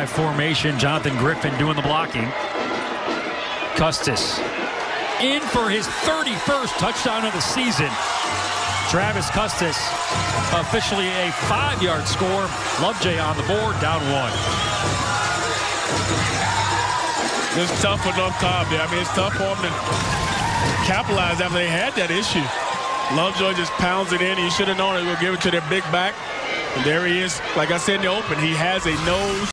5 formation. Jonathan Griffin doing the blocking. Custis in for his 31st touchdown of the season. Travis Custis officially a 5-yard score. Lovejoy on the board, down 1. It's tough for North Cobb there. I mean, it's tough for them to capitalize after they had that issue. Lovejoy just pounds it in. You should have known they would give it to their big back. And there he is. Like I said in the open, he has a nose.